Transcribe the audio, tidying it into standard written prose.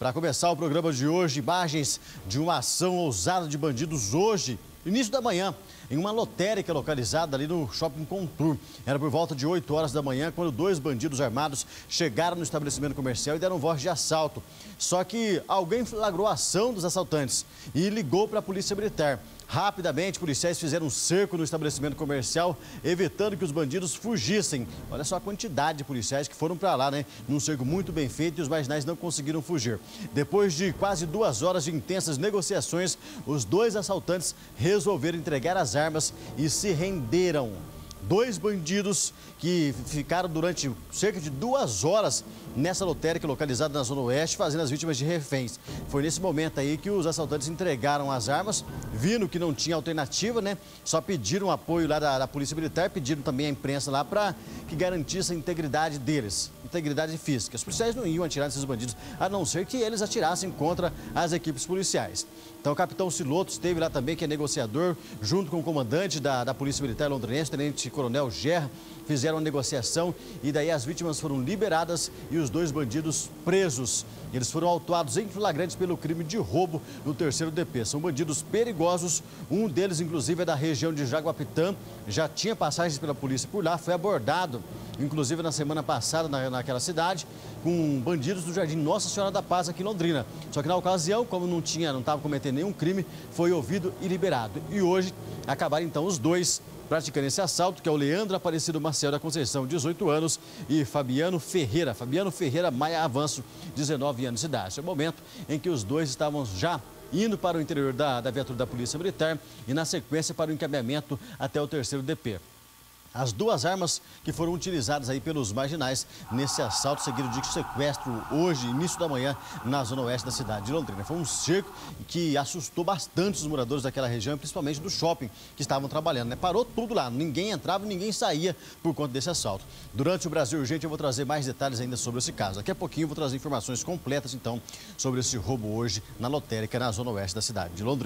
Para começar o programa de hoje, imagens de uma ação ousada de bandidos hoje, início da manhã, em uma lotérica localizada ali no Shopping Contour. Era por volta de 8 horas da manhã, quando dois bandidos armados chegaram no estabelecimento comercial e deram voz de assalto. Só que alguém flagrou a ação dos assaltantes e ligou para a Polícia Militar. Rapidamente, policiais fizeram um cerco no estabelecimento comercial, evitando que os bandidos fugissem. Olha só a quantidade de policiais que foram para lá, né? Num cerco muito bem feito, e os marginais não conseguiram fugir. Depois de quase 2 horas de intensas negociações, os dois assaltantes resolveram entregar as armas e se renderam. Dois bandidos que ficaram durante cerca de 2 horas nessa lotérica localizada na Zona Oeste, fazendo as vítimas de reféns. Foi nesse momento aí que os assaltantes entregaram as armas, vindo que não tinha alternativa, né? Só pediram apoio lá da Polícia Militar, pediram também à imprensa lá para que garantisse a integridade deles, integridade física. Os policiais não iam atirar nesses bandidos, a não ser que eles atirassem contra as equipes policiais. Então o capitão Siloto esteve lá também, que é negociador, junto com o comandante da Polícia Militar londrinense, tenente coronel Gerra, fizeram a negociação e daí as vítimas foram liberadas e os dois bandidos presos. Eles foram autuados em flagrantes pelo crime de roubo no 3º DP. São bandidos perigosos, um deles inclusive é da região de Jaguapitã, já tinha passagens pela polícia por lá, foi abordado inclusive na semana passada naquela cidade, com bandidos do Jardim Nossa Senhora da Paz aqui em Londrina. Só que na ocasião, como não estava cometendo nenhum crime, foi ouvido e liberado. E hoje acabaram então os dois praticando esse assalto, que é o Leandro Aparecido Maciel da Conceição, 18 anos, e Fabiano Ferreira Maia Avanço, 19 anos de idade. Esse é o momento em que os dois estavam já indo para o interior da viatura da Polícia Militar e, na sequência, para o encaminhamento até o 3º DP. As duas armas que foram utilizadas aí pelos marginais nesse assalto seguido de sequestro hoje, início da manhã, na Zona Oeste da cidade de Londrina. Foi um cerco que assustou bastante os moradores daquela região, principalmente do shopping que estavam trabalhando, né? Parou tudo lá, ninguém entrava e ninguém saía por conta desse assalto. Durante o Brasil Urgente eu vou trazer mais detalhes ainda sobre esse caso. Daqui a pouquinho eu vou trazer informações completas, então, sobre esse roubo hoje na lotérica na Zona Oeste da cidade de Londrina.